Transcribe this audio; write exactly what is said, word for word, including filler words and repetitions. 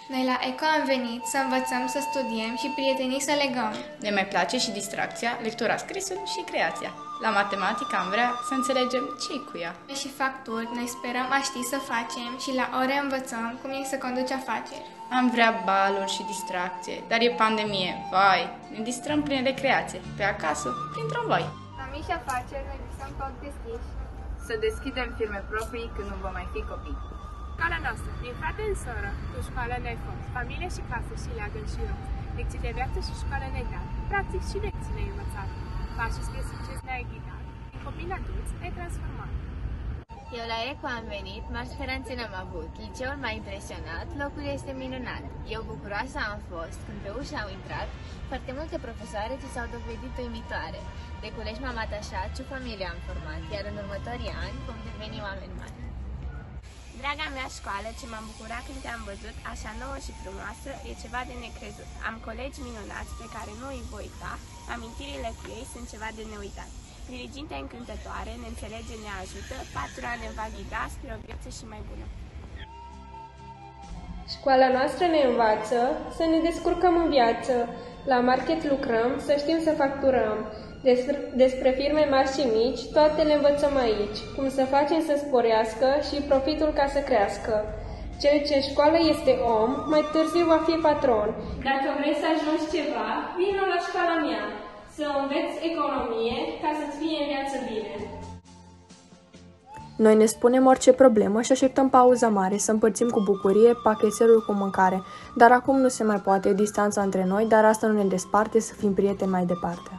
Noi la ECO am venit să învățăm să studiem și prietenii să legăm. Ne mai place și distracția, lectura, scrisul și creația. La matematică am vrea să înțelegem ce-i cu ea. Și facturi, noi sperăm a ști să facem și la ore învățăm cum e să conduci afaceri. Am vrea baluri și distracție, dar e pandemie, vai, ne distrăm pline de creație, pe acasă, prin tramvai. La mici afaceri, noi visăm tot deschiși. Să deschidem firme proprii când nu vom mai fi copii. Școala noastră, din frate în soră, cu școală ne-ai familie și casă și leagăn și rost, lecții de viață și școală ne-ai dat, practic și lecții ne-ai învățat, pașii spre succes ne-ai ghidat, din copii adulți ne-ai transformat. Eu la ECO am venit, mari speranțe n-am avut, liceul m-a impresionat, locul este minunat. Eu bucuroasă am fost când pe ușă au intrat foarte multe profesoare ce s-au dovedit uimitoare. De colegi m-am atașat și o familie am format, iar în următorii ani vom deveni oameni mari. Draga mea școală, ce m-am bucurat când te-am văzut, așa nouă și frumoasă, e ceva de necrezut. Am colegi minunați pe care nu îi voi uita, amintirile cu ei sunt ceva de neuitat. Dirigintea încântătoare, ne înțelege, ne ajută, patura ne va ghida spre o viață și mai bună. Școala noastră ne învață să ne descurcăm în viață, la market lucrăm, să știm să facturăm. Despre, despre firme mari și mici, toate le învățăm aici, cum să facem să sporească și profitul ca să crească. Cel ce în școală este om, mai târziu va fi patron. Dacă vrei să ajungi ceva, vină la școala mea, să înveți economie ca să-ți fie în viață bine. Noi ne spunem orice problemă și așteptăm pauza mare să împărțim cu bucurie pachetelul cu mâncare. Dar acum nu se mai poate, distanța între noi, dar asta nu ne desparte să fim prieteni mai departe.